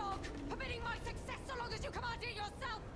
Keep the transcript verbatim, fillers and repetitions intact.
dog, permitting my success so long as you command it yourself!